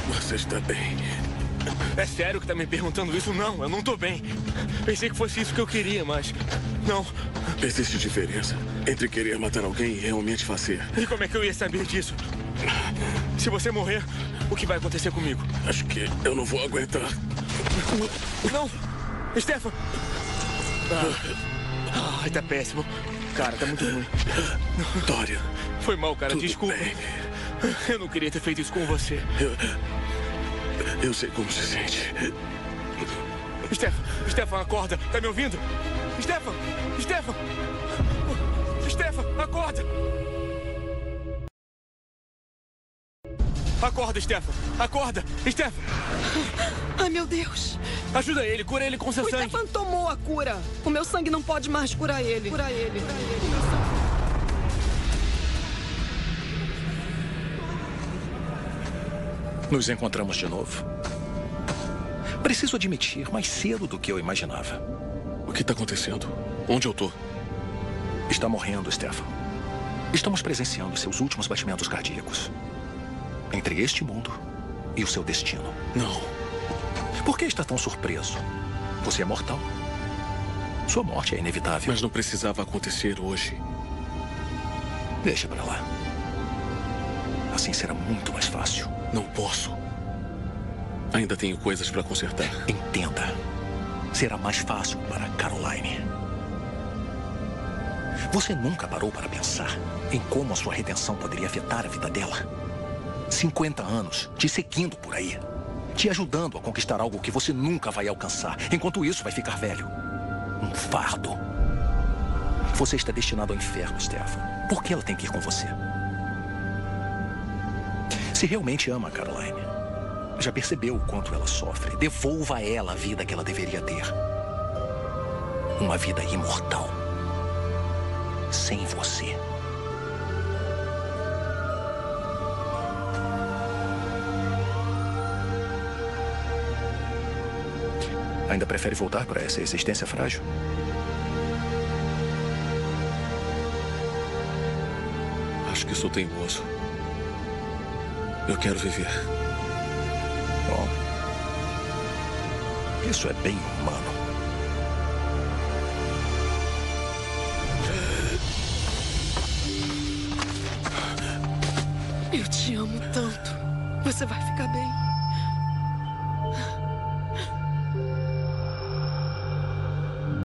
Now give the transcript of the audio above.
Você está bem? É sério que tá me perguntando isso? Não, eu não tô bem. Pensei que fosse isso que eu queria, mas... Não. Existe diferença entre querer matar alguém e realmente fazer. E como é que eu ia saber disso? Se você morrer, o que vai acontecer comigo? Acho que eu não vou aguentar. Não! Stefan! Ai, tá péssimo. Cara, tá muito ruim. Dorian. Foi mal, cara. Tudo Desculpa. bem. Eu não queria ter feito isso com você. Eu sei como se sente. Stefan, acorda. Tá me ouvindo? Stefan! Stefan, acorda! Acorda, Stefan! Acorda! Stefan! Ai, meu Deus! Ajuda ele, cura ele com seu O sangue. Stefan tomou a cura. O meu sangue não pode mais curar ele. Nos encontramos de novo. Preciso admitir, mais cedo do que eu imaginava. O que está acontecendo? Onde eu tô? Está morrendo, Stefan. Estamos presenciando seus últimos batimentos cardíacos. Entre este mundo e o seu destino. Não. Por que está tão surpreso? Você é mortal. Sua morte é inevitável. Mas não precisava acontecer hoje. Deixa pra lá. Assim será muito mais fácil. Não posso. Ainda tenho coisas para consertar. Entenda. Será mais fácil para Caroline. Você nunca parou para pensar em como a sua redenção poderia afetar a vida dela? 50 anos te seguindo por aí, te ajudando a conquistar algo que você nunca vai alcançar. Enquanto isso, vai ficar velho. Um fardo. Você está destinado ao inferno, Stefan. Por que ela tem que ir com você? Se realmente ama a Caroline, já percebeu o quanto ela sofre. Devolva a ela a vida que ela deveria ter. Uma vida imortal. Sem você. Ainda prefere voltar para essa existência frágil? Acho que sou teimoso. Eu quero viver. Bom, isso é bem humano. Eu te amo tanto. Você vai ficar bem.